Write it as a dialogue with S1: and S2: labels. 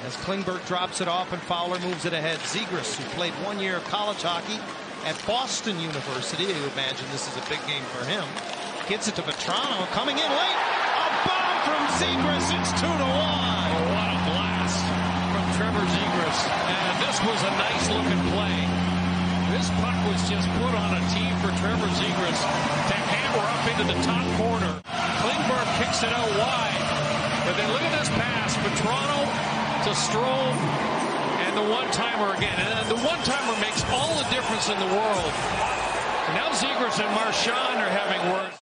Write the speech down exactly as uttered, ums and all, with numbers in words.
S1: As Klingberg drops it off and Fowler moves it ahead. Zegras, who played one year of college hockey at Boston University. You imagine this is a big game for him. Gets it to Vatrano, coming in late. A bomb from Zegras. It's two to one.
S2: Oh, what a blast from Trevor Zegras. And this was a nice looking play. This puck was just put on a tee for Trevor Zegras to hammer up into the top corner. Klingberg kicks it out wide. But then look at this pass. Vatrano to Strome, and the one-timer again. And the one-timer makes all the difference in the world. Now Zegras and Marchand are having words.